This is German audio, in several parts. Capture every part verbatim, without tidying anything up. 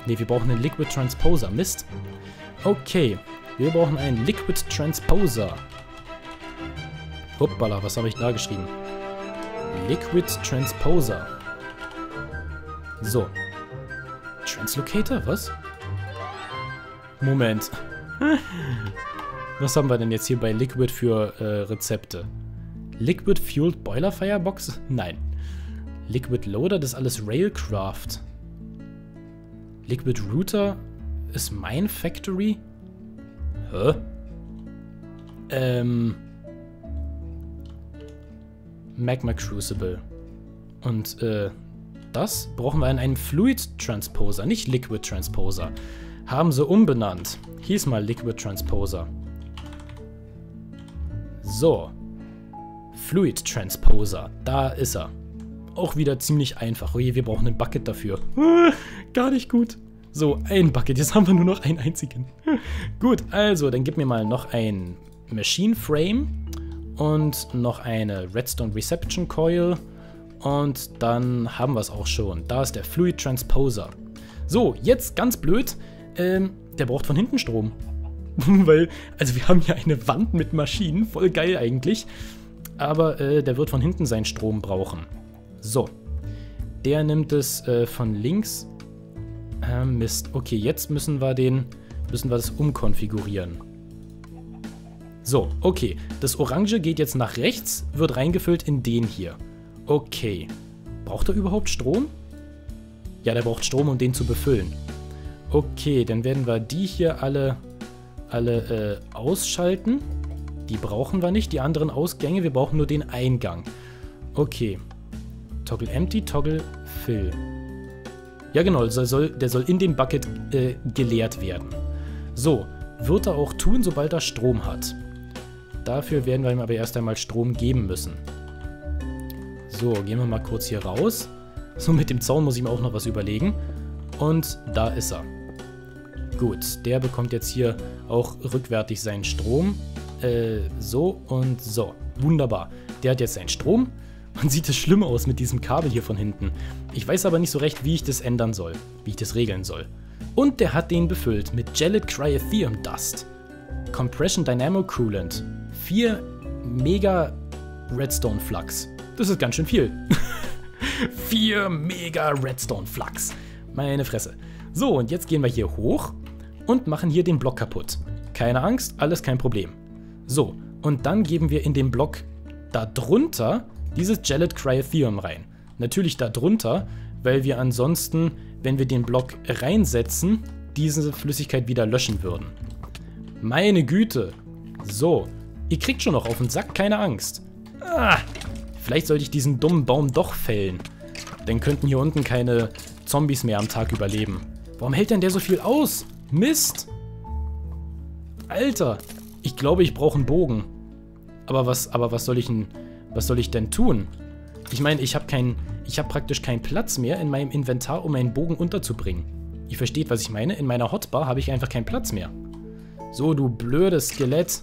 Ne, wir brauchen einen Liquid Transposer. Mist. Okay, wir brauchen einen Liquid Transposer. Hoppala, was habe ich da geschrieben? Liquid Transposer. So. Translocator, was? Moment. Was haben wir denn jetzt hier bei Liquid für äh, Rezepte? Liquid Fueled Boiler Firebox? Nein. Liquid Loader, das ist alles Railcraft. Liquid Router ist Mine Factory? Hä? Ähm. Magma Crucible. Und, äh, das brauchen wir in einem Fluid Transposer, nicht Liquid Transposer. Haben sie umbenannt. Hieß mal Liquid Transposer. So. Fluid Transposer. Da ist er. Auch wieder ziemlich einfach. Oh je, wir brauchen ein Bucket dafür. Gar nicht gut. So, ein Bucket. Jetzt haben wir nur noch einen einzigen. Gut, also, dann gib mir mal noch ein Machine Frame und noch eine Redstone Reception Coil. Und dann haben wir es auch schon. Da ist der Fluid Transposer. So, jetzt ganz blöd. Ähm, der braucht von hinten Strom. Weil, also wir haben hier eine Wand mit Maschinen. Voll geil eigentlich. Aber äh, der wird von hinten seinen Strom brauchen. So. Der nimmt es äh, von links. Äh, Mist. Okay, jetzt müssen wir den, müssen wir das umkonfigurieren. So, okay. Das Orange geht jetzt nach rechts, wird reingefüllt in den hier. Okay. Braucht er überhaupt Strom? Ja, der braucht Strom, um den zu befüllen. Okay, dann werden wir die hier alle, alle äh, ausschalten. Die brauchen wir nicht, die anderen Ausgänge. Wir brauchen nur den Eingang. Okay. Toggle Empty, Toggle Fill. Ja genau, der soll, der soll in dem Bucket äh, geleert werden. So, wird er auch tun, sobald er Strom hat. Dafür werden wir ihm aber erst einmal Strom geben müssen. So, gehen wir mal kurz hier raus. So, mit dem Zaun muss ich mir auch noch was überlegen. Und da ist er. Gut, der bekommt jetzt hier auch rückwärtig seinen Strom. Äh, so und so. Wunderbar. Der hat jetzt seinen Strom. Man sieht es schlimm aus mit diesem Kabel hier von hinten. Ich weiß aber nicht so recht, wie ich das ändern soll. Wie ich das regeln soll. Und der hat den befüllt mit Gelid Cryotheum Dust. Compression Dynamo Coolant. vier Mega Redstone Flux. Das ist ganz schön viel. vier Mega Redstone Flux. Meine Fresse. So, und jetzt gehen wir hier hoch und machen hier den Block kaputt. Keine Angst, alles kein Problem. So, und dann geben wir in den Block da drunter dieses Gelid Cryotheum rein. Natürlich da drunter, weil wir ansonsten, wenn wir den Block reinsetzen, diese Flüssigkeit wieder löschen würden. Meine Güte. So, ihr kriegt schon noch auf den Sack, keine Angst. Ah, vielleicht sollte ich diesen dummen Baum doch fällen. Dann könnten hier unten keine Zombies mehr am Tag überleben. Warum hält denn der so viel aus? Mist! Alter, ich glaube, ich brauche einen Bogen. Aber was, aber was soll ich denn, was soll ich denn tun? Ich meine, ich habe kein, ich habe praktisch keinen Platz mehr in meinem Inventar, um meinen Bogen unterzubringen. Ihr versteht, was ich meine? In meiner Hotbar habe ich einfach keinen Platz mehr. So, du blödes Skelett.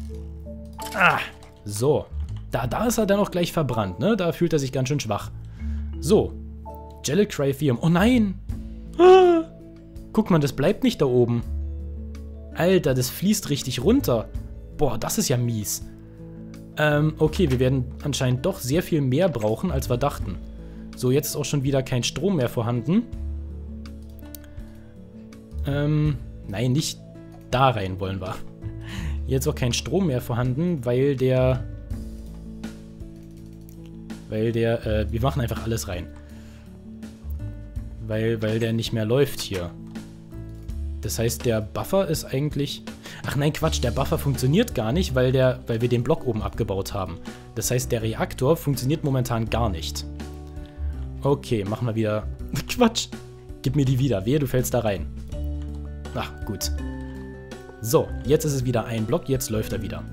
Ah, so. Da, da ist er dann auch gleich verbrannt, ne? Da fühlt er sich ganz schön schwach. So. Gelid Cryotheum. Oh nein! Ah, guck mal, das bleibt nicht da oben. Alter, das fließt richtig runter. Boah, das ist ja mies. Ähm, okay, wir werden anscheinend doch sehr viel mehr brauchen, als wir dachten. So, jetzt ist auch schon wieder kein Strom mehr vorhanden. Ähm, nein, nicht da rein wollen wir. Jetzt auch kein Strom mehr vorhanden, weil der... Weil der, äh, wir machen einfach alles rein. Weil, weil der nicht mehr läuft hier. Das heißt, der Buffer ist eigentlich... Ach nein, Quatsch, der Buffer funktioniert gar nicht, weil, der, weil wir den Block oben abgebaut haben. Das heißt, der Reaktor funktioniert momentan gar nicht. Okay, machen wir wieder... Quatsch! Gib mir die wieder. Wehe, du fällst da rein. Ach, gut. So, jetzt ist es wieder ein Block, jetzt läuft er wieder.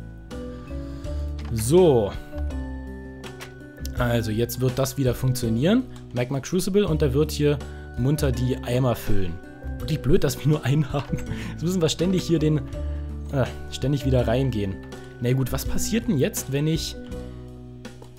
So. Also, jetzt wird das wieder funktionieren. Magma Crucible und er wird hier munter die Eimer füllen. Wirklich blöd, dass wir nur einen haben. Jetzt müssen wir ständig hier den... Äh, ständig wieder reingehen. Na gut, was passiert denn jetzt, wenn ich...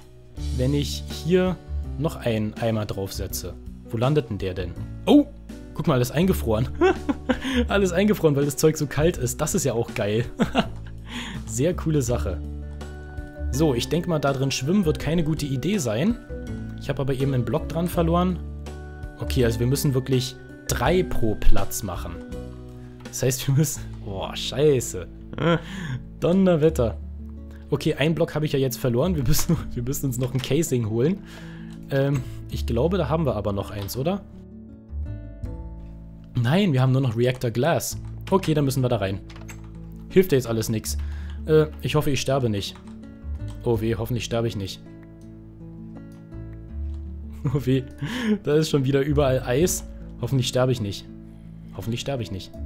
Wenn ich hier noch einen Eimer draufsetze? Wo landet denn der denn? Oh! Guck mal, alles eingefroren. Alles eingefroren, weil das Zeug so kalt ist. Das ist ja auch geil. Sehr coole Sache. So, ich denke mal, da drin schwimmen wird keine gute Idee sein. Ich habe aber eben einen Block dran verloren. Okay, also wir müssen wirklich drei pro Platz machen. Das heißt, wir müssen... Boah, scheiße. Donnerwetter. Okay, einen Block habe ich ja jetzt verloren. Wir müssen, wir müssen uns noch ein Casing holen. Ähm, ich glaube, da haben wir aber noch eins, oder? Nein, wir haben nur noch Reactor Glass. Okay, dann müssen wir da rein. Hilft ja jetzt alles nichts. Äh, ich hoffe, ich sterbe nicht. Oh weh, hoffentlich sterbe ich nicht. Oh weh, da ist schon wieder überall Eis. Hoffentlich sterbe ich nicht. Hoffentlich sterbe ich nicht.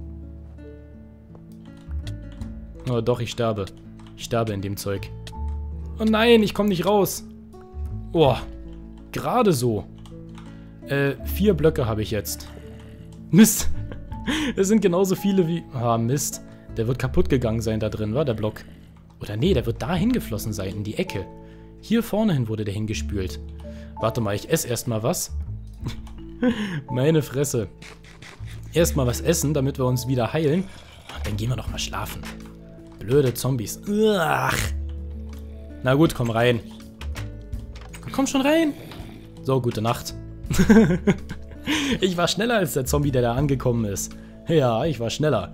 Oh doch, ich sterbe. Ich sterbe in dem Zeug. Oh nein, ich komme nicht raus. Oh, gerade so. Äh, vier Blöcke habe ich jetzt. Mist. Es sind genauso viele wie... Ah, Mist. Der wird kaputt gegangen sein da drin, war der Block. Oder nee, der wird da hingeflossen sein, in die Ecke. Hier vorne hin wurde der hingespült. Warte mal, ich esse erstmal was. Meine Fresse. Erstmal was essen, damit wir uns wieder heilen. Und dann gehen wir noch mal schlafen. Blöde Zombies. Ach. Na gut, komm rein. Komm schon rein. So, gute Nacht. Ich war schneller als der Zombie, der da angekommen ist. Ja, ich war schneller.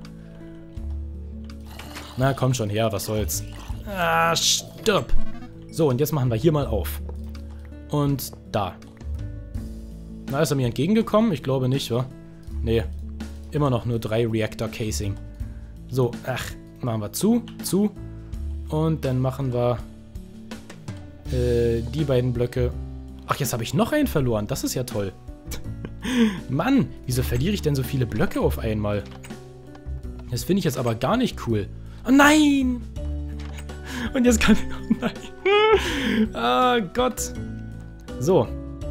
Na, komm schon her, was soll's. Ah, stirb. So, und jetzt machen wir hier mal auf. Und da. Na, ist er mir entgegengekommen? Ich glaube nicht, wa? Nee. Immer noch nur drei Reactor Casing. So, ach, machen wir zu, zu. Und dann machen wir äh, die beiden Blöcke. Ach, jetzt habe ich noch einen verloren. Das ist ja toll. Mann, wieso verliere ich denn so viele Blöcke auf einmal? Das finde ich jetzt aber gar nicht cool. Oh nein! Und jetzt kann ich... Oh nein. Ah, Gott. So.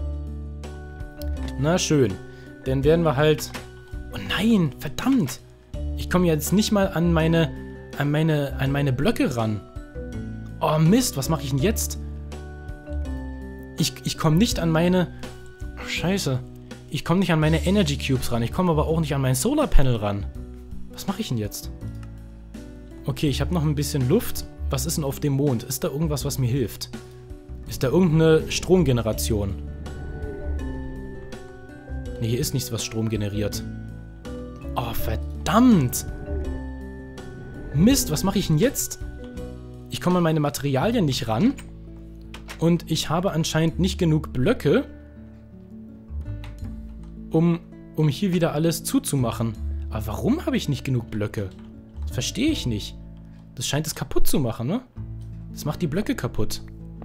Na schön. Dann werden wir halt... Oh nein, verdammt. Ich komme jetzt nicht mal an meine, an meine, an meine Blöcke ran. Oh Mist, was mache ich denn jetzt? Ich, ich komme nicht an meine... Oh, Scheiße. Ich komme nicht an meine Energy Cubes ran. Ich komme aber auch nicht an mein Solar Panel ran. Was mache ich denn jetzt? Okay, ich habe noch ein bisschen Luft. Was ist denn auf dem Mond? Ist da irgendwas, was mir hilft? Ist da irgendeine Stromgeneration? Ne, hier ist nichts, was Strom generiert. Oh, verdammt! Mist, was mache ich denn jetzt? Ich komme an meine Materialien nicht ran. Und ich habe anscheinend nicht genug Blöcke, um, um hier wieder alles zuzumachen. Aber warum habe ich nicht genug Blöcke? Das verstehe ich nicht. Das scheint es kaputt zu machen, ne? Das macht die Blöcke kaputt.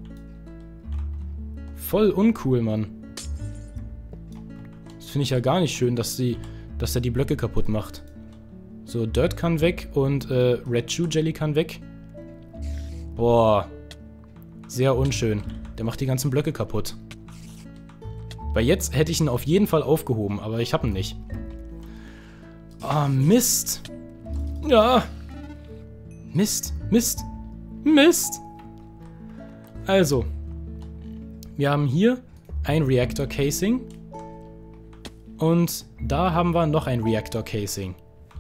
Voll uncool, Mann. Das finde ich ja gar nicht schön, dass sie, dass er die Blöcke kaputt macht. So, Dirt kann weg und äh, Red Shoe Jelly kann weg. Boah. Sehr unschön. Der macht die ganzen Blöcke kaputt. Weil jetzt hätte ich ihn auf jeden Fall aufgehoben, aber ich habe ihn nicht. Ah, Mist. Ja. Mist, Mist, Mist. Also. Wir haben hier ein Reactor Casing. Und da haben wir noch ein Reactor Casing.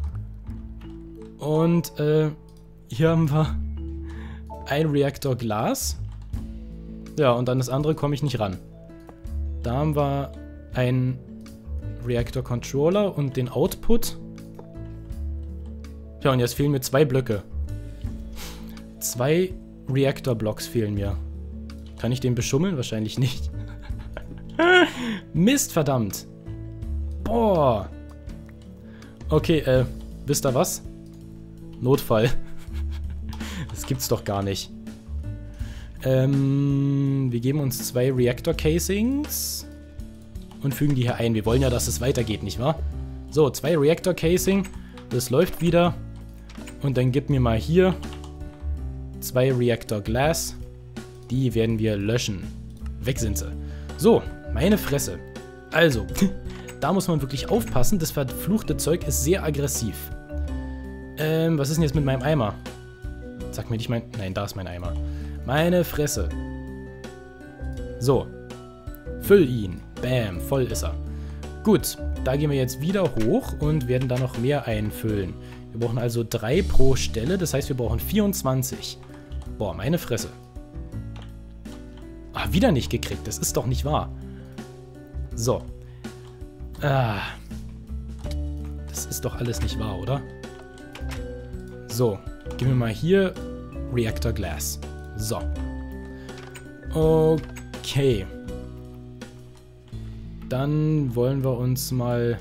Und äh, hier haben wir ein Reactor Glas. Ja, und an das andere komme ich nicht ran. Da haben wir einen Reactor Controller und den Output. Ja, und jetzt fehlen mir zwei Blöcke. Zwei Reactor Blocks fehlen mir. Kann ich den beschummeln? Wahrscheinlich nicht. Mist, verdammt. Boah. Okay, äh, wisst ihr was? Notfall. Das gibt's doch gar nicht. Ähm, wir geben uns zwei Reactor Casings und fügen die hier ein. Wir wollen ja, dass es weitergeht, nicht wahr? So, zwei Reactor Casing. Das läuft wieder. Und dann gib mir mal hier zwei Reactor Glass. Die werden wir löschen. Weg sind sie. So, meine Fresse. Also, da muss man wirklich aufpassen. Das verfluchte Zeug ist sehr aggressiv. Ähm, was ist denn jetzt mit meinem Eimer? Sag mir nicht mein... Nein, da ist mein Eimer. Meine Fresse. So. Füll ihn. Bam, voll ist er. Gut. da gehen wir jetzt wieder hoch und werden da noch mehr einfüllen. Wir brauchen also drei pro Stelle, das heißt, wir brauchen vierundzwanzig. Boah, meine Fresse. Ah, wieder nicht gekriegt, das ist doch nicht wahr. So. Ah. Das ist doch alles nicht wahr, oder? So, gehen wir mal hier Reactor Glass. So. Okay. Dann wollen wir uns mal...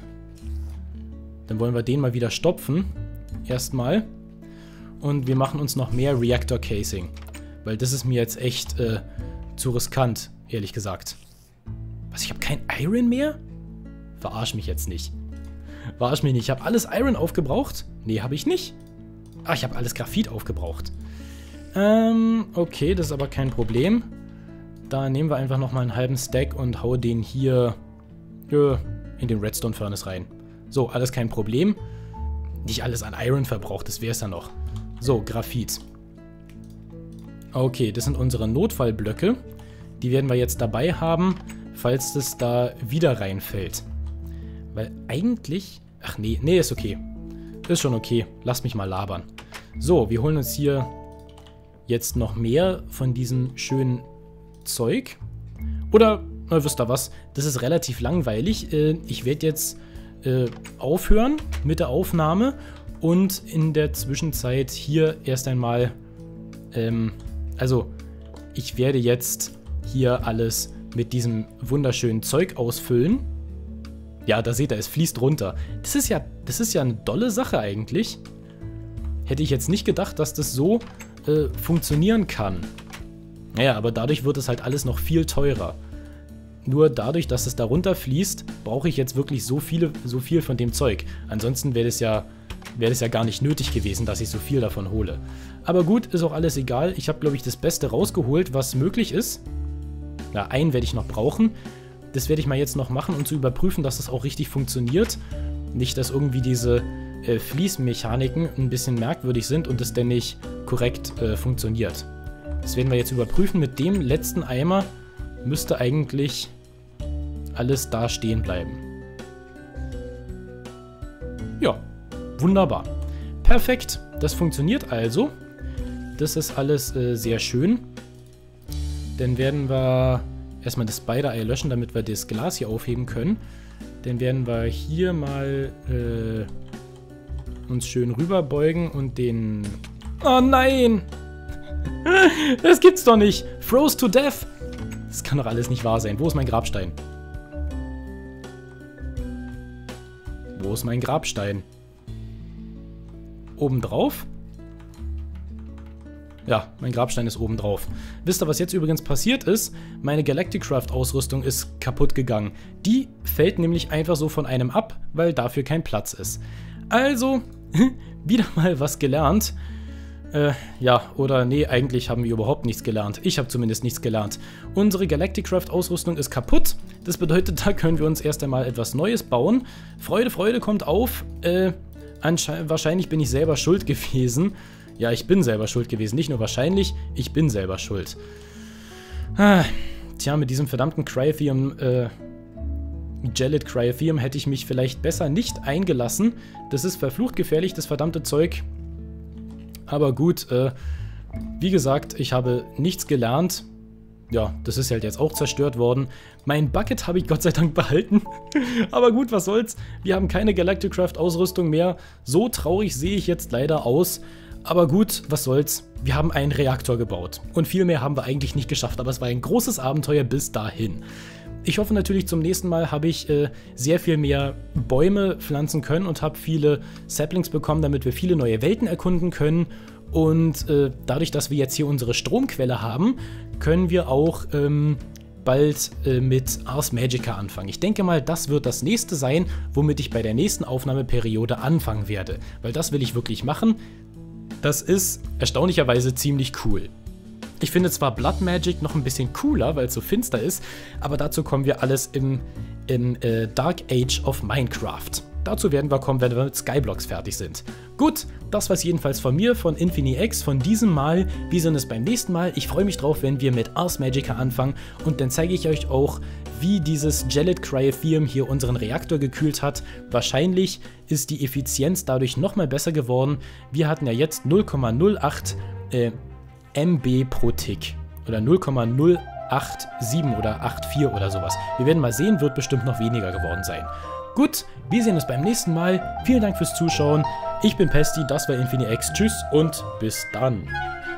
Dann wollen wir den mal wieder stopfen. Erstmal. Und wir machen uns noch mehr Reactor Casing. Weil das ist mir jetzt echt äh, zu riskant, ehrlich gesagt. Was, ich habe kein Iron mehr? Verarsch mich jetzt nicht. Verarsch mich nicht. Ich habe alles Iron aufgebraucht? Nee, habe ich nicht. Ah, ich habe alles Graphit aufgebraucht. Ähm, okay, das ist aber kein Problem. Da nehmen wir einfach nochmal einen halben Stack und hau den hier äh, in den Redstone Furnace rein. So, alles kein Problem. Nicht alles an Iron verbraucht, das wäre es ja noch. So, Graphit. Okay, das sind unsere Notfallblöcke. Die werden wir jetzt dabei haben, falls das da wieder reinfällt. Weil eigentlich... Ach nee, nee, ist okay. Ist schon okay. Lasst mich mal labern. So, wir holen uns hier jetzt noch mehr von diesem schönen Zeug. Oder, na, wisst ihr was? Das ist relativ langweilig. Äh, ich werde jetzt äh, aufhören mit der Aufnahme und in der Zwischenzeit hier erst einmal... Ähm, also, ich werde jetzt hier alles mit diesem wunderschönen Zeug ausfüllen. Ja, da seht ihr, es fließt runter. Das ist ja, das ist ja eine dolle Sache eigentlich. Hätte ich jetzt nicht gedacht, dass das so äh, funktionieren kann. Naja, aber dadurch wird es halt alles noch viel teurer. Nur dadurch, dass es da runterfließt, brauche ich jetzt wirklich so viele, so viel von dem Zeug. Ansonsten wäre das ja, wäre das ja gar nicht nötig gewesen, dass ich so viel davon hole. Aber gut, ist auch alles egal. Ich habe, glaube ich, das Beste rausgeholt, was möglich ist. Ja, einen werde ich noch brauchen. Das werde ich mal jetzt noch machen, um zu überprüfen, dass das auch richtig funktioniert. Nicht, dass irgendwie diese äh, Fließmechaniken ein bisschen merkwürdig sind und das denn nicht korrekt äh, funktioniert. Das werden wir jetzt überprüfen. Mit dem letzten Eimer müsste eigentlich alles da stehen bleiben. Ja, wunderbar. Perfekt, das funktioniert also. Das ist alles äh, sehr schön. Dann werden wir erstmal das Spider-Eye löschen, damit wir das Glas hier aufheben können. Dann werden wir hier mal äh, uns schön rüberbeugen und den... Oh nein! Das gibt's doch nicht! Froze to death! Das kann doch alles nicht wahr sein. Wo ist mein Grabstein? Wo ist mein Grabstein? Obendrauf? Ja, mein Grabstein ist oben drauf. Wisst ihr, was jetzt übrigens passiert ist? Meine Galacticraft-Ausrüstung ist kaputt gegangen. Die fällt nämlich einfach so von einem ab, weil dafür kein Platz ist. Also, wieder mal was gelernt. Äh, ja, oder nee, eigentlich haben wir überhaupt nichts gelernt. Ich habe zumindest nichts gelernt. Unsere Galacticraft-Ausrüstung ist kaputt. Das bedeutet, da können wir uns erst einmal etwas Neues bauen. Freude, Freude kommt auf. Äh, wahrscheinlich bin ich selber schuld gewesen. Ja, ich bin selber schuld gewesen. Nicht nur wahrscheinlich, ich bin selber schuld. Ah, tja, mit diesem verdammten Cryothium, äh, Gelid Cryothium hätte ich mich vielleicht besser nicht eingelassen. Das ist verflucht gefährlich, das verdammte Zeug. Aber gut, äh, wie gesagt, ich habe nichts gelernt. Ja, das ist halt jetzt auch zerstört worden. Mein Bucket habe ich Gott sei Dank behalten. Aber gut, was soll's. Wir haben keine Galacticraft-Ausrüstung mehr. So traurig sehe ich jetzt leider aus. Aber gut, was soll's. Wir haben einen Reaktor gebaut. Und viel mehr haben wir eigentlich nicht geschafft. Aber es war ein großes Abenteuer bis dahin. Ich hoffe natürlich, zum nächsten Mal habe ich äh, sehr viel mehr Bäume pflanzen können und habe viele Saplings bekommen, damit wir viele neue Welten erkunden können. Und äh, dadurch, dass wir jetzt hier unsere Stromquelle haben, können wir auch ähm, bald äh, mit Ars Magica anfangen. Ich denke mal, das wird das nächste sein, womit ich bei der nächsten Aufnahmeperiode anfangen werde. Weil das will ich wirklich machen. Das ist erstaunlicherweise ziemlich cool. Ich finde zwar Blood Magic noch ein bisschen cooler, weil es so finster ist, aber dazu kommen wir alles im, im äh, Dark Age of Minecraft. Dazu werden wir kommen, wenn wir mit Skyblocks fertig sind. Gut, das war es jedenfalls von mir, von InfiniX, von diesem Mal. Wir sehen uns beim nächsten Mal. Ich freue mich drauf, wenn wir mit Ars Magica anfangen und dann zeige ich euch auch, wie dieses Gelid Cryotheum hier unseren Reaktor gekühlt hat. Wahrscheinlich ist die Effizienz dadurch nochmal besser geworden. Wir hatten ja jetzt null Komma null acht äh, M B pro Tick oder null Komma null acht sieben oder acht vier oder sowas. Wir werden mal sehen, wird bestimmt noch weniger geworden sein. Gut, wir sehen uns beim nächsten Mal. Vielen Dank fürs Zuschauen. Ich bin Pesti, das war InfiniX. Tschüss und bis dann.